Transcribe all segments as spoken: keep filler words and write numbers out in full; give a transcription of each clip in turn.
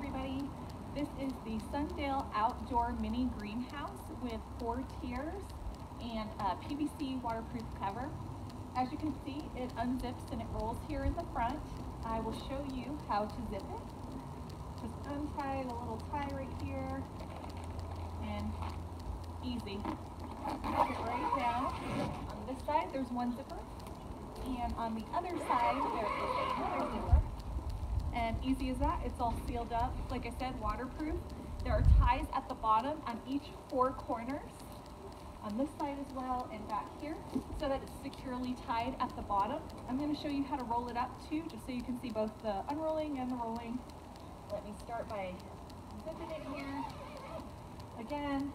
everybody. This is the Sundale Outdoor Mini Greenhouse with four tiers and a P V C waterproof cover. As you can see, it unzips and it rolls here in the front. I will show you how to zip it. Just untie the little tie right here and easy. Zip it right down. On this side there's one zipper and on the other side there is another zipper. And easy as that, it's all sealed up. Like I said, waterproof. There are ties at the bottom on each four corners, on this side as well and back here, so that it's securely tied at the bottom. I'm going to show you how to roll it up too, just so you can see both the unrolling and the rolling. Let me start by zipping it here. Again.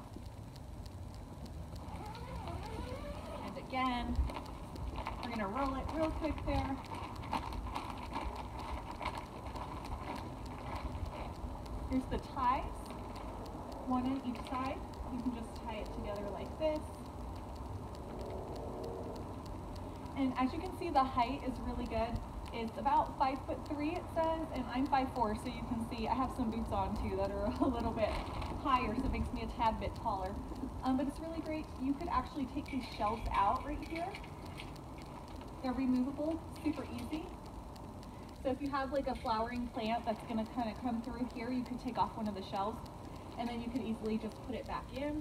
And again. We're going to roll it real quick there. Here's the ties, one on each side. You can just tie it together like this. And as you can see, the height is really good. It's about five foot three, it says, and I'm five four, so you can see I have some boots on too that are a little bit higher, so it makes me a tad bit taller. Um, but it's really great. You could actually take these shelves out right here. They're removable, super easy. So if you have like a flowering plant that's going to kind of come through here, you could take off one of the shelves and then you can easily just put it back in.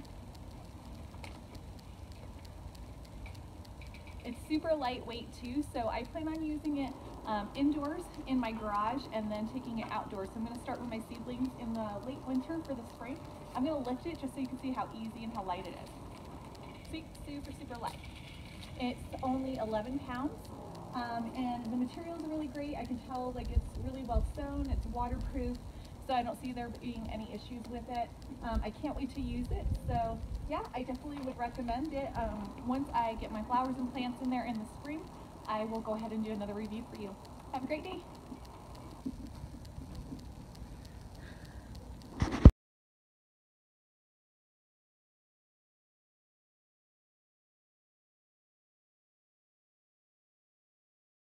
It's super lightweight too, so I plan on using it um, indoors in my garage and then taking it outdoors. So I'm going to start with my seedlings in the late winter for the spring. I'm going to lift it just so you can see how easy and how light it is. See, super, super light. It's only eleven pounds. Um, and the materials are really great. I can tell like it's really well sewn, it's waterproof, so I don't see there being any issues with it. Um, I can't wait to use it, so yeah, I definitely would recommend it. Um, once I get my flowers and plants in there in the spring, I will go ahead and do another review for you. Have a great day.